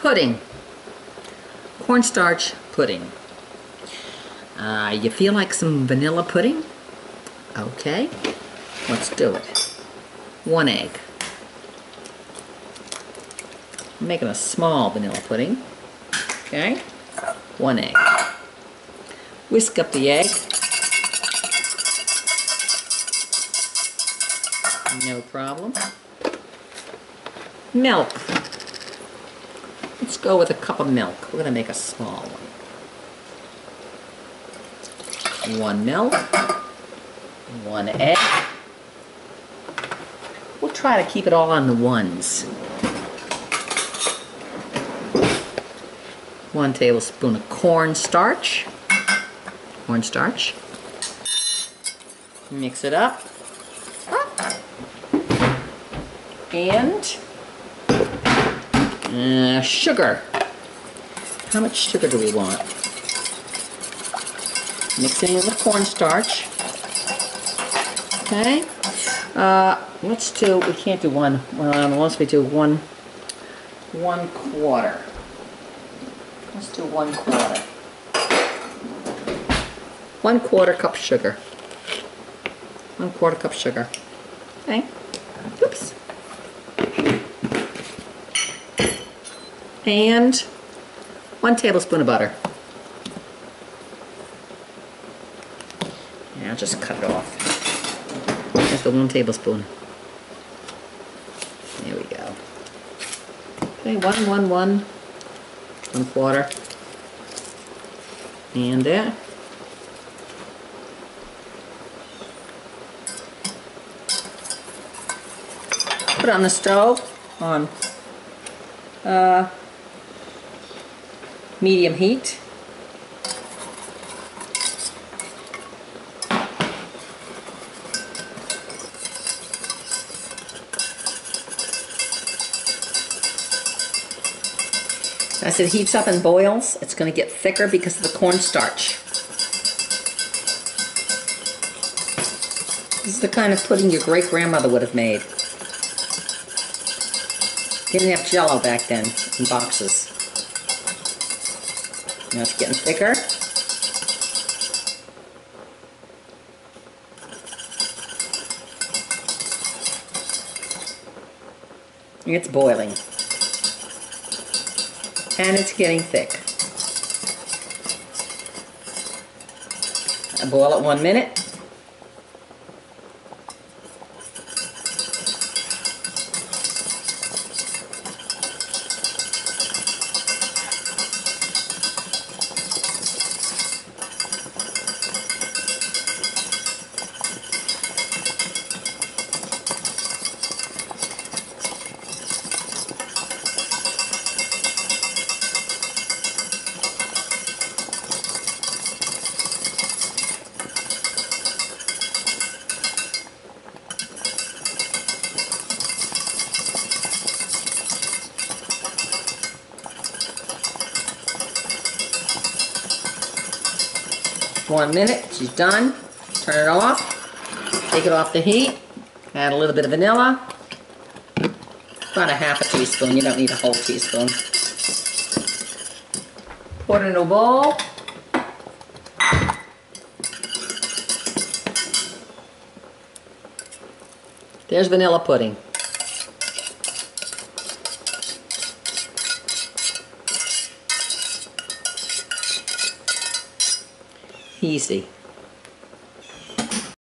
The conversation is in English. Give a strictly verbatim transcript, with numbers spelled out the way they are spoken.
Pudding. Cornstarch pudding. Uh, you feel like some vanilla pudding? Okay, let's do it. One egg. I'm making a small vanilla pudding. Okay, one egg. Whisk up the egg. No problem. Milk. Let's go with a cup of milk. We're going to make a small one. One milk. One egg. We'll try to keep it all on the ones. One tablespoon of cornstarch. Cornstarch. Mix it up. And uh, sugar. How much sugar do we want? Mix in with the cornstarch. Okay. Uh, let's do. We can't do one. Well, unless we do one. One quarter. Let's do one quarter. One quarter cup sugar. One quarter cup sugar. Okay. Oops. And one tablespoon of butter. Yeah, I'll just cut it off. Just the one tablespoon. There we go. Okay, one, one, one, one quarter. And there. Put it on the stove on uh, medium heat. As it heats up and boils, it's going to get thicker because of the cornstarch. This is the kind of pudding your great-grandmother would have made. Didn't have Jell-O back then in boxes. Now it's getting thicker. It's boiling. And it's getting thick. I boil it one minute. One minute, she's done. Turn it off. Take it off the heat. Add a little bit of vanilla. About a half a teaspoon. You don't need a whole teaspoon. Pour it in a bowl. There's vanilla pudding. Easy.